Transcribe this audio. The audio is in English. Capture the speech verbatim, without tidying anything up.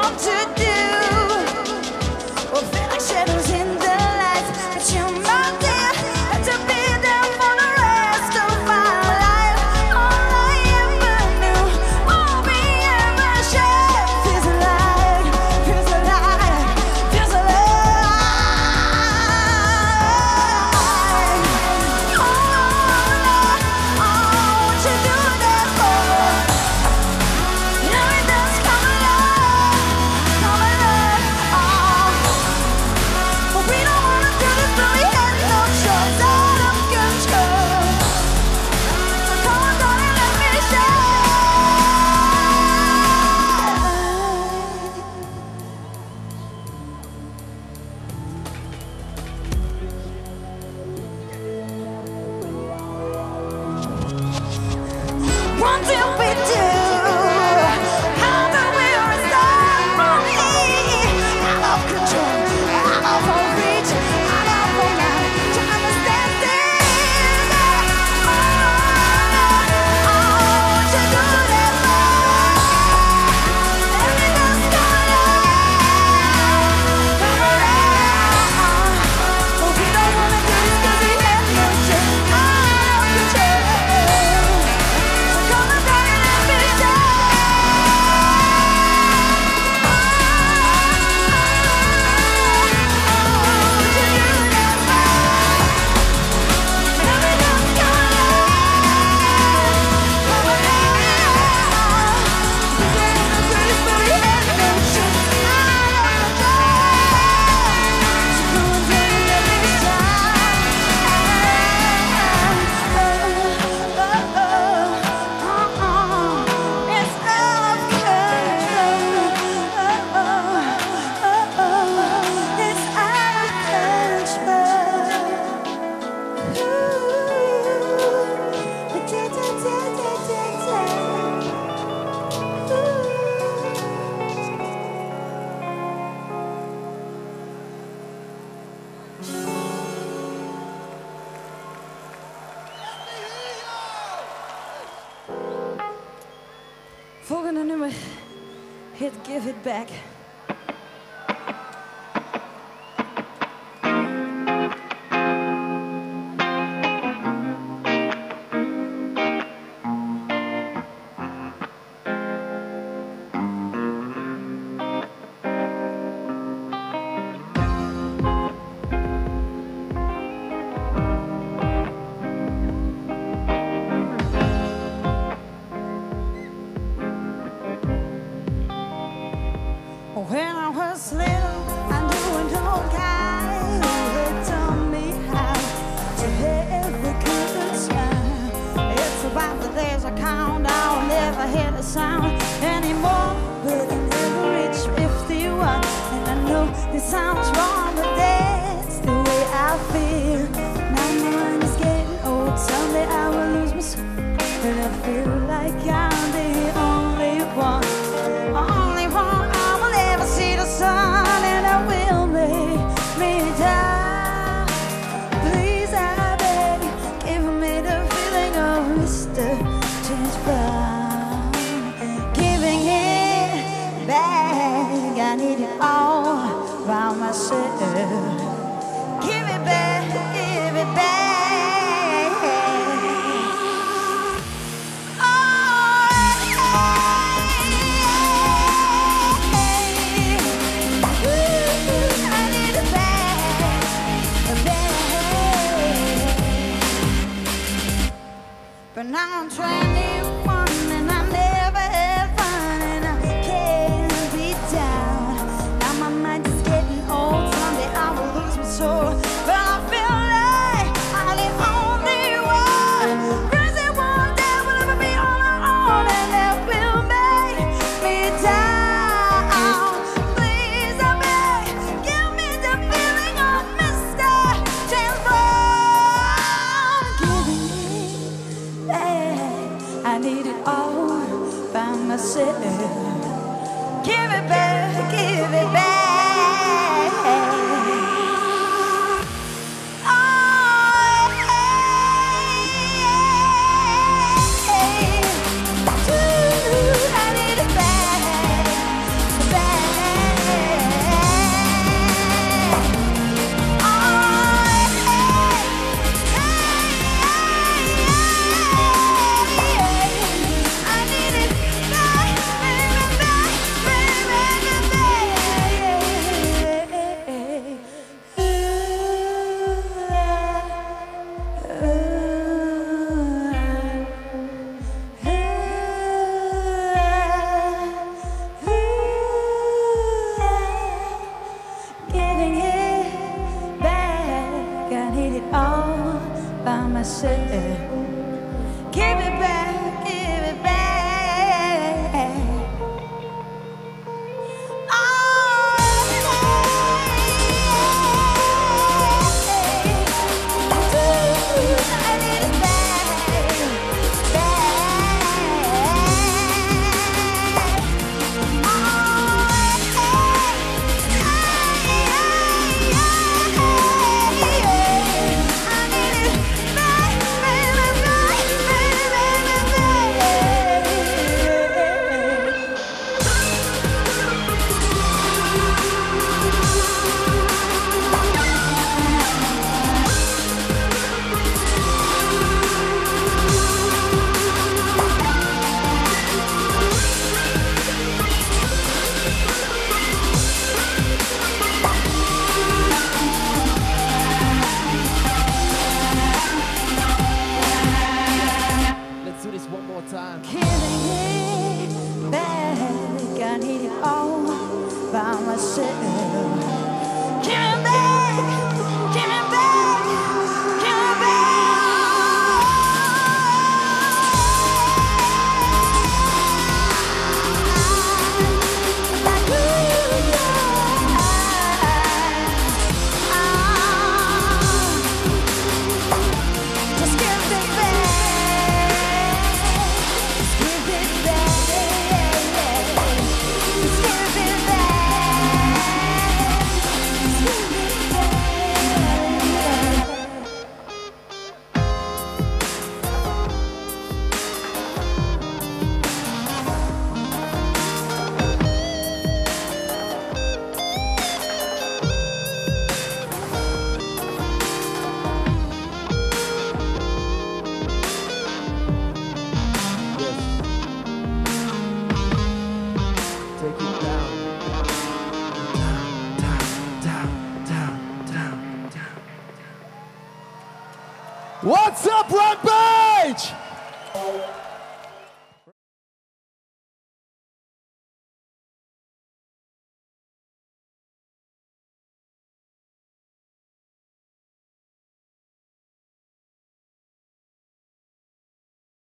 want to do. Well, feel like shadows in the lights, but you're my dear, and to be there for the rest of my life. All I ever knew, all we ever shared, feels alive, feels alive, feels alive. Oh, Lord, I want you to do that for me. Now it does come alive, come alive. Oh, but we don't wanna do this, but we had no choice, out of control. So come on, darling, let me shine. What did we do? How did we restart from here? Out of control, out of our reach, out of our mind to understand this. Oh, I want you to do that more. Let me just go alive, come alive. But we don't wanna do this 'cause we have no choice, out of control. So come on, darling, let me shine. Volgende nummer heet Give It Back. When I was little, I knew an old guy who had taught me how to have a good time. It's about the days I count, I'll never hear the sound anymore. But I never reached fifty-one, and I know it sounds wrong, but that's the way I feel. Now my mind is getting old, someday I will lose my soul, and I feel like I'm the only one, only one. See the sun and it will make me die. Please, I beg, give me the feeling of Mister James Brown. Giving it back, I need it all by myself. Give it back, give it back. But now I'm twenty-one and I never had fun, and I can't be down. Now my mind is getting old, someday I will lose my soul. But I feel like I'm the only one. Crazy one day will ever be on our own, and that will make me down. Please, I beg, give me the feeling of Mister James Brown. Giving it back, I need it all by myself. Give it back, give it back. Oh, hey, hey. Ooh, I need it back, back. What's up, Rampage?